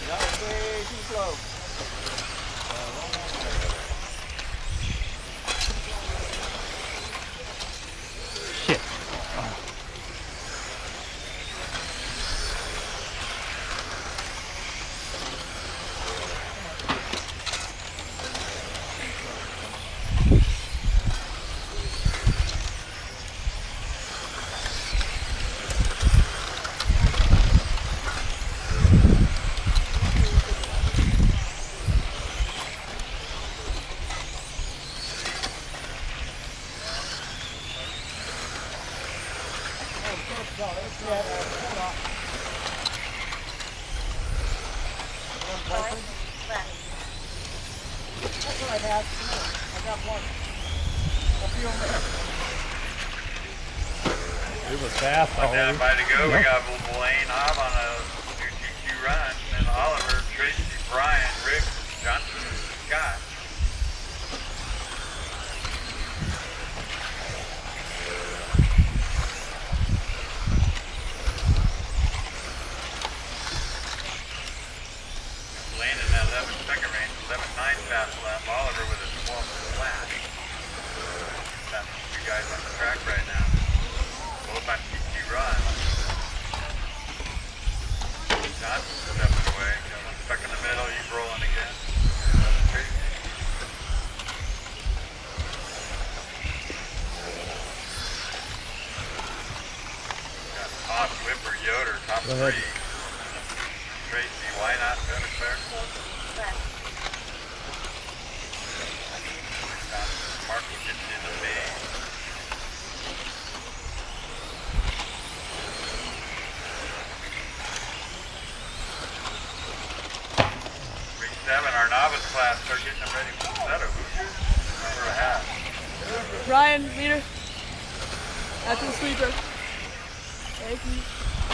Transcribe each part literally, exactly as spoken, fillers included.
That was way too slow. Shit. That's what I have. I got one. A few of them. It was fast already. By to go, Yep. we got Blaine Hobb on a new T Q run, and Oliver, Tracy, Brian, Rick, Johnson, and Scott. Blaine in that eleven second range, eleven nine fast lap. Oliver with a twelve flat. That's the two guys on the track right now. Both on T Q run. Johnson's stepping away. Stuck in the middle, he's rolling again. That's crazy. Got Todd, Whipper, Yoder, top Go ahead. three. Tracy, why not? Better clear. Mark will get in the main. Three seven, our novice class, start getting them ready for the setup. Number a half. Ryan, leader. After the sweeper. Thank you.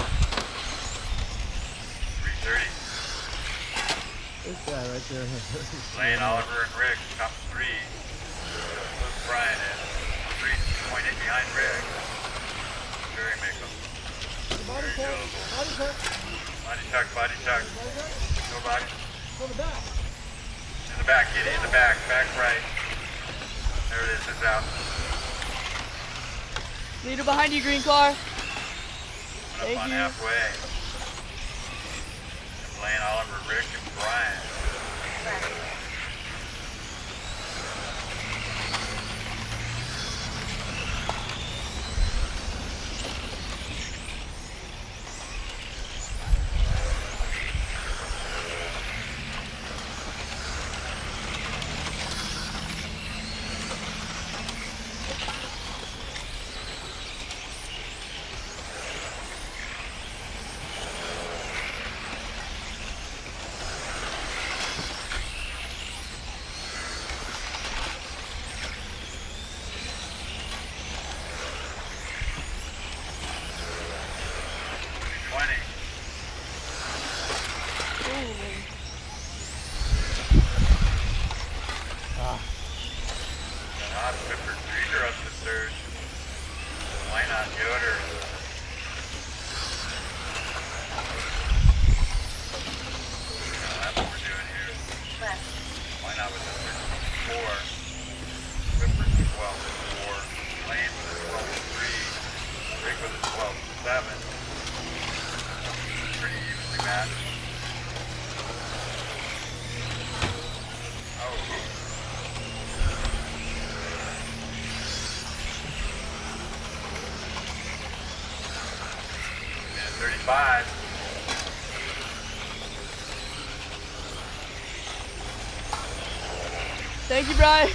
three thirty. This guy right there. Lane, Oliver, and Rick, top three. Close Brian in. three point eight behind Rick. Jerry Mickle. Body check. Body check. Body tuck, body tuck. Go body. Go to the back. In the back, get it in the back. Back right. There it is, it's out. Leader behind you, green car. Up Thank on you. halfway. Blaine, Oliver, Rick, and Brian. twenty. Ah. Not Whipper, Dreeder up to third. Why not Yoder? That's what we're doing here. Why not with the thirteen four? Whipper twelve four. Lane with a twelve three. Rick with a twelve seven. Pretty evenly matched. Oh. Minute thirty-five. Thank you, Brian.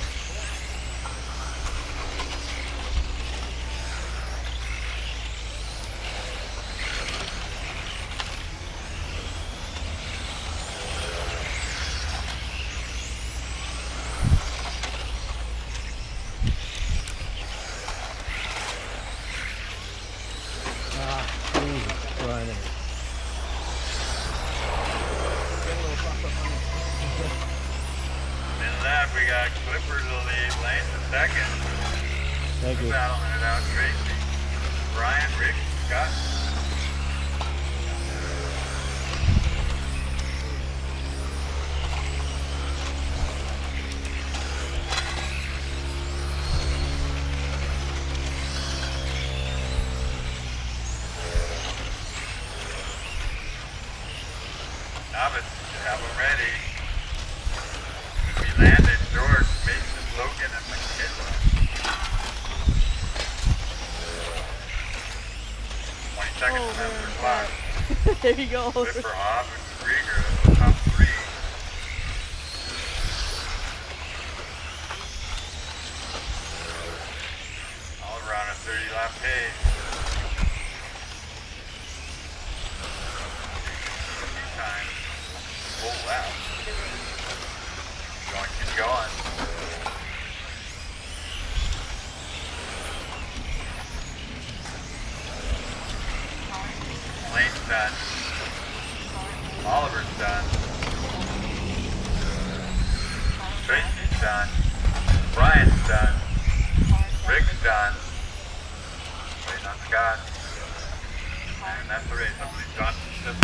Ah, Jesus Christ. In that, we got Clippers will lead Lane to second. Thank you. Battling it out, Tracy. Brian, Rick, Scott. Novice, have them ready. We landed George, Mason, Logan, and McKinley. twenty seconds Oh, left man. for clock. There you go. Flipper, Hobb, and Krieger, the top three. All around a thirty lap pace. Time. Full lap. Going, keep going. Lane's done. Oliver's done. Tracy's done. Brian's done. Rick's done. Waiting on Scott. And that's the race. I believe John